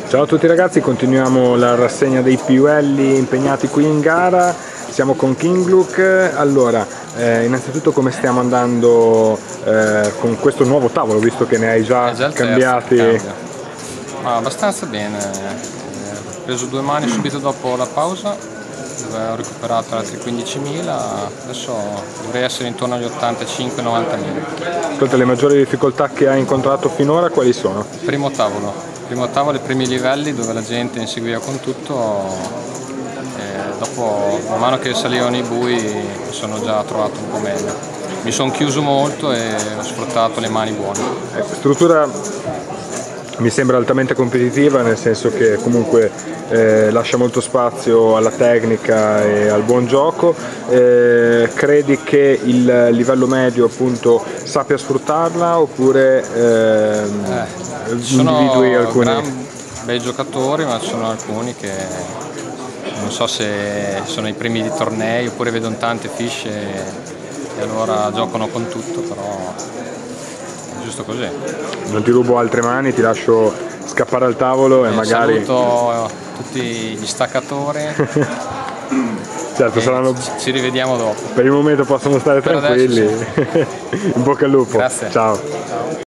Ciao a tutti ragazzi, continuiamo la rassegna dei piuelli impegnati qui in gara. Siamo con King Look. Allora, innanzitutto come stiamo andando con questo nuovo tavolo, visto che ne hai già cambiati? Abbastanza bene, ho preso 2 mani subito dopo la pausa, dove ho recuperato altri 15.000, adesso dovrei essere intorno agli 85-90.000. Ascolta, le maggiori difficoltà che hai incontrato finora quali sono? Primo tavolo, i primi livelli dove la gente inseguiva con tutto, e dopo man mano che salivano i bui mi sono già trovato un po' meglio. Mi sono chiuso molto e ho sfruttato le mani buone. Struttura mi sembra altamente competitiva, nel senso che comunque lascia molto spazio alla tecnica e al buon gioco. Credi che il livello medio appunto sappia sfruttarla oppure individui alcuni? Sono bei giocatori, ma ci sono alcuni che non so se sono i primi di tornei oppure vedono tante fiche e allora giocano con tutto, però è giusto così. Non ti rubo altre mani, ti lascio scappare al tavolo e magari... Saluto tutti gli staccatori. Certo, saranno... ci rivediamo dopo. Per il momento possono stare tranquilli. In bocca al lupo. Grazie. Ciao.